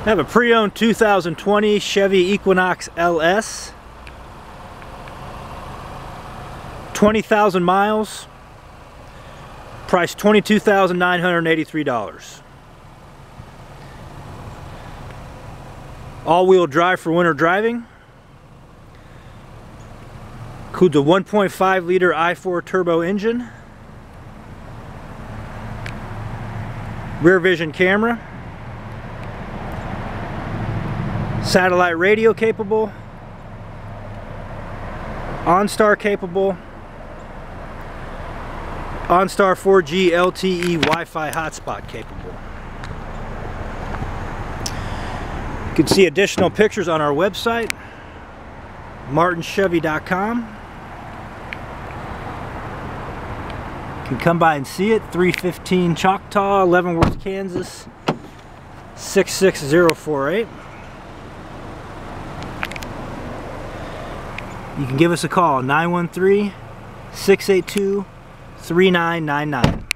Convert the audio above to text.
I have a pre-owned 2020 Chevy Equinox LS. 20,000 miles. Price $22,983. All-wheel drive for winter driving. Includes a 1.5 liter i4 turbo engine. Rear vision camera. Satellite radio capable. OnStar capable. OnStar 4G LTE Wi-Fi hotspot capable. You can see additional pictures on our website, martinchevy.com. You can come by and see it, 315 Choctaw, Leavenworth, Kansas, 66048. You can give us a call, 913-682-3999.